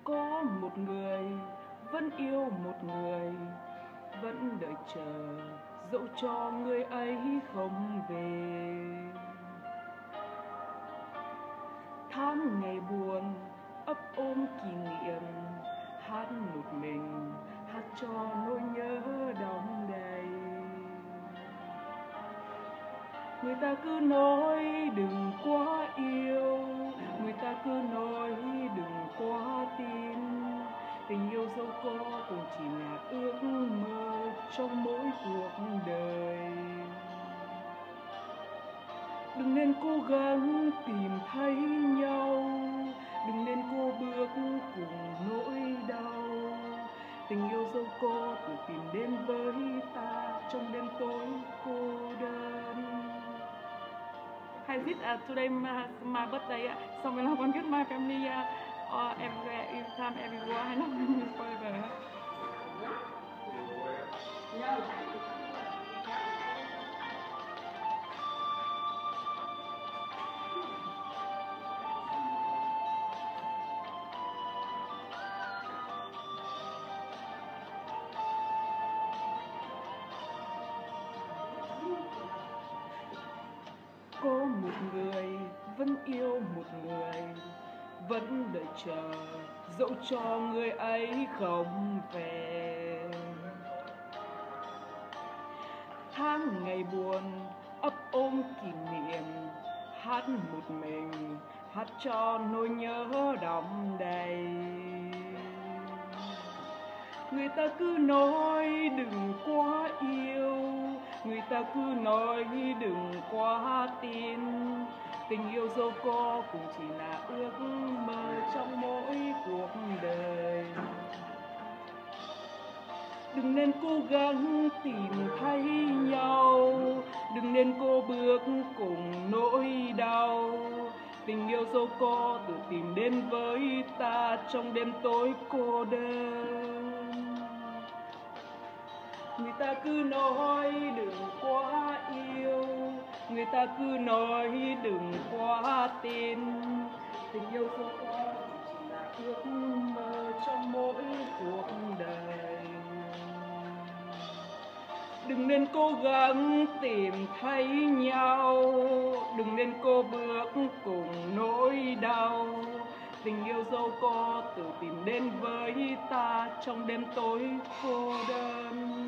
Có một người vẫn yêu một người, vẫn đợi chờ dẫu cho người ấy không về. Tháng ngày buồn ấp ôm kỷ niệm, hát một mình hát cho nỗi nhớ đong đầy. Người ta cứ nói đừng quá yêu, người ta cứ nói đừng quá tin. Tình yêu dẫu có cũng chỉ là ước mơ trong mỗi cuộc đời. Đừng nên cố gắng tìm thấy nhau, đừng nên cô bước cùng nỗi đau. Tình yêu dẫu có tự tìm đến với ta trong đêm tối cô đơn. Hi, is it today my birthday? So when I want to get my family or everywhere, every time, everywhere, I love you forever. Có một người vẫn yêu một người, vẫn đợi chờ dẫu cho người ấy không về. Tháng ngày buồn ấp ôm kỷ niệm, hát một mình hát cho nỗi nhớ đong đầy. Người ta cứ nói đừng quá yêu, người ta cứ nói đừng quá tin. Tình yêu dẫu có cũng chỉ là ước mơ trong mỗi cuộc đời. Đừng nên cố gắng tìm thấy nhau, đừng nên cô bước cùng nỗi đau. Tình yêu dẫu có tự tìm đến với ta trong đêm tối cô đơn. Người ta cứ nói đừng quá yêu, người ta cứ nói đừng quá tin. Tình yêu dẫu có chỉ là ước mơ trong mỗi cuộc đời. Đừng nên cố gắng tìm thấy nhau, đừng nên cô bước cùng nỗi đau. Tình yêu dẫu có tự tìm đến với ta trong đêm tối cô đơn.